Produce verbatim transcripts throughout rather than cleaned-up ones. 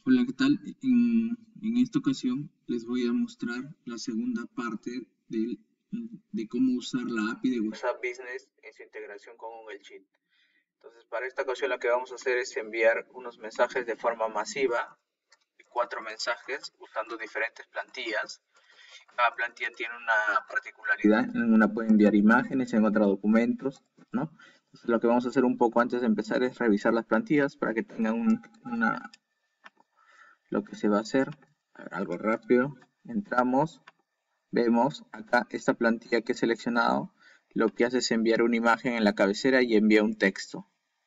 Hola, ¿qué tal? En, en esta ocasión les voy a mostrar la segunda parte del- de cómo usar la A P I de WhatsApp Business en su integración con Google Sheet. Entonces, para esta ocasión lo que vamos a hacer es enviar unos mensajes de forma masiva, cuatro mensajes usando diferentes plantillas. Cada plantilla tiene una particularidad. En una puede enviar imágenes, en otra documentos, ¿no? Entonces, lo que vamos a hacer un poco antes de empezar es revisar las plantillas para que tengan un- una lo que se va a hacer, a ver, algo rápido, entramos, vemos acá esta plantilla que he seleccionado, lo que hace es enviar una imagen en la cabecera y envía un texto.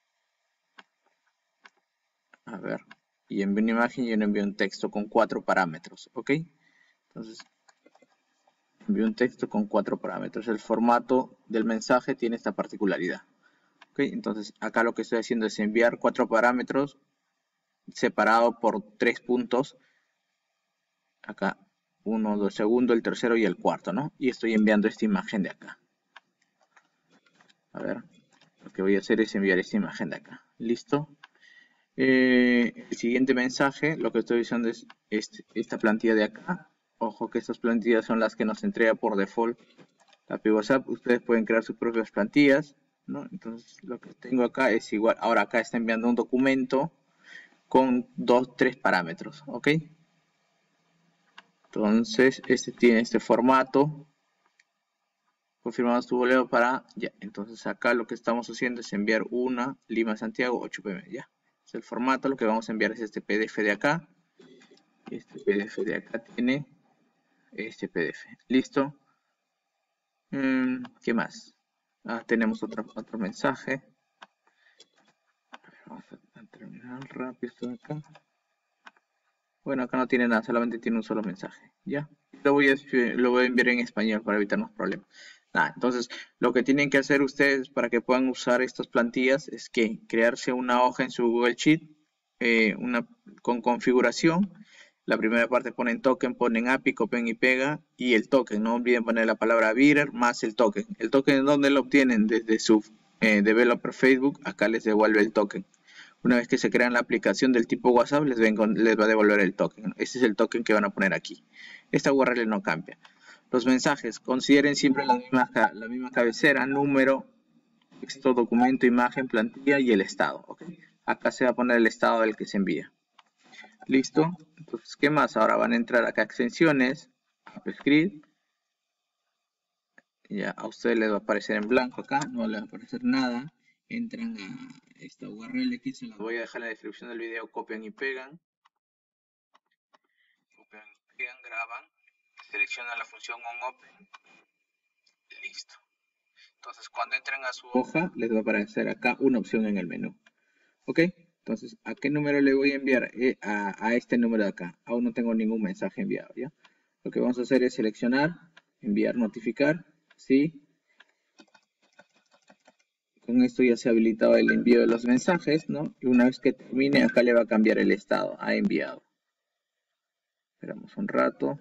A ver, y envío una imagen y yo envío un texto con cuatro parámetros, ¿ok? Entonces, envío un texto con cuatro parámetros. El formato del mensaje tiene esta particularidad. ¿Ok? Entonces, acá lo que estoy haciendo es enviar cuatro parámetros separados por tres puntos. Acá uno, dos segundo, el tercero y el cuarto, ¿no? Y estoy enviando esta imagen de acá. A ver, lo que voy a hacer es enviar esta imagen de acá. ¿Listo? Eh, el siguiente mensaje, lo que estoy usando es este, esta plantilla de acá. Ojo que estas plantillas son las que nos entrega por default la A P I WhatsApp. Ustedes pueden crear sus propias plantillas, ¿no? Entonces, lo que tengo acá es igual. Ahora acá está enviando un documento con dos, tres parámetros, ¿ok? Entonces, este tiene este formato. Confirmamos tu boleto para ya. Entonces acá lo que estamos haciendo es enviar una Lima Santiago ocho P M. Ya. Es el formato. Lo que vamos a enviar es este P D F de acá. Este P D F de acá tiene este P D F. Listo. Mm, ¿Qué más? Ah, tenemos otro, otro mensaje. Vamos a terminar rápido esto de acá. Bueno, acá no tiene nada, solamente tiene un solo mensaje. Ya. Lo voy a, lo voy a enviar en español para evitarnos problemas. Nada, entonces, lo que tienen que hacer ustedes para que puedan usar estas plantillas es que crearse una hoja en su Google Sheet eh, una, con configuración. La primera parte ponen token, ponen A P I, copian y pega y el token. No olviden poner la palabra Bidder más el token. El token, ¿dónde lo obtienen? Desde su eh, developer Facebook. Acá les devuelve el token. Una vez que se crean la aplicación del tipo WhatsApp, les, vengo, les va a devolver el token. Este es el token que van a poner aquí. Esta U R L no cambia. Los mensajes, consideren siempre la misma, la misma cabecera, número, texto, documento, imagen, plantilla y el estado. ¿Okay? Acá se va a poner el estado del que se envía. ¿Listo? Entonces, ¿qué más? Ahora van a entrar acá a extensiones, AppScript. Ya a ustedes les va a aparecer en blanco acá, no les va a aparecer nada. Entran a esta U R L que se las voy a dejar en la descripción del video, copian y pegan. Copian y pegan, graban, seleccionan la función onOpen. Listo. Entonces, cuando entren a su hoja, les va a aparecer acá una opción en el menú. ¿Ok? Entonces, ¿a qué número le voy a enviar? Eh, a, a este número de acá. Aún no tengo ningún mensaje enviado, ¿ya? Lo que vamos a hacer es seleccionar, enviar, notificar, ¿sí? Con esto ya se ha habilitado el envío de los mensajes, ¿no? Y una vez que termine, acá le va a cambiar el estado, ha enviado. Esperamos un rato.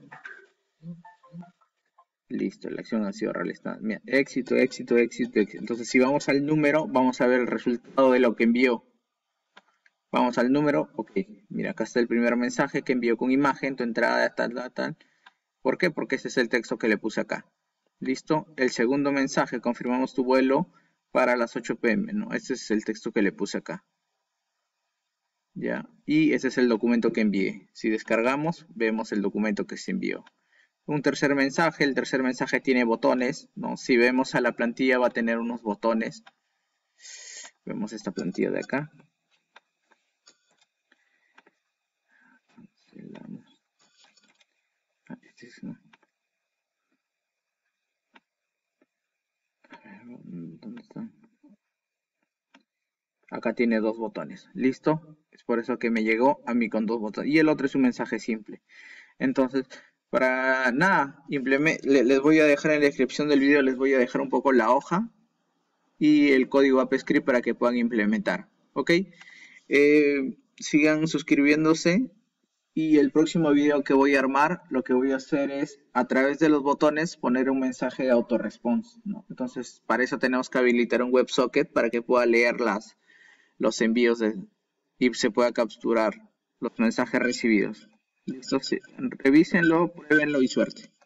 Listo, la acción ha sido realizada. Mira, éxito, éxito, éxito, éxito. Entonces, si vamos al número, vamos a ver el resultado de lo que envió. Vamos al número, ok. Mira, acá está el primer mensaje que envió con imagen, tu entrada, tal, tal, tal. ¿Por qué? Porque ese es el texto que le puse acá. ¿Listo? El segundo mensaje, confirmamos tu vuelo para las ocho P M, ¿no? Este es el texto que le puse acá. ¿Ya? Y ese es el documento que envié. Si descargamos, vemos el documento que se envió. Un tercer mensaje, el tercer mensaje tiene botones, ¿no? Si vemos a la plantilla va a tener unos botones. Vemos esta plantilla de acá. Ah, este es, ¿no? ¿Dónde está? Acá tiene dos botones. ¿Listo? Es por eso que me llegó a mí con dos botones. Y el otro es un mensaje simple. Entonces, para nada, les voy a dejar en la descripción del video, les voy a dejar un poco la hoja y el código AppScript para que puedan implementar. ¿Ok? Eh, sigan suscribiéndose. Y el próximo video que voy a armar, lo que voy a hacer es, a través de los botones, poner un mensaje de autorresponse, ¿no? Entonces, para eso tenemos que habilitar un WebSocket para que pueda leer las, los envíos de, y se pueda capturar los mensajes recibidos. Listo, sí. Revísenlo, pruébenlo y suerte.